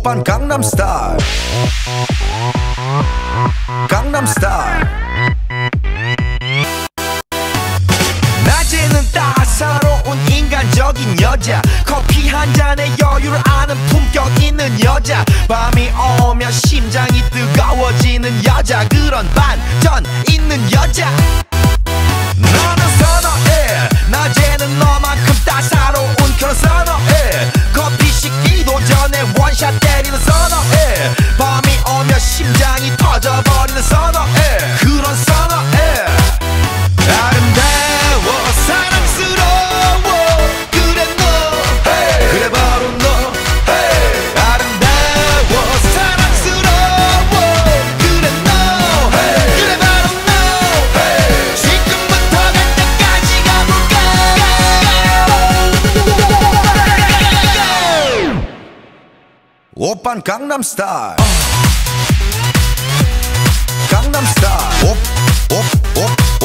오빤 강남스타일 강남스타일 낮에는 따사로운 인간적인 여자 커피 한 잔에 여유를 아는 품격 있는 여자 밤이 오면 심장이 뜨거워지는 여자 그런 반전 있는 여자 너는 선호해 낮에는 너만큼 따사로운 그런 선호해 커피 식기도 전에 원샷 때리는 선호해 밤이 오면 심장이 터져버리는 선호해 그런 선호해 아름다워 사랑스러워 그래 너 hey. 그래 바로 너 hey. 아름다워 사랑스러워 그래 너 hey. 그래 바로 너 hey. 지금부터 갈 때까지 가볼까 오빤 강남스타일 강남스타일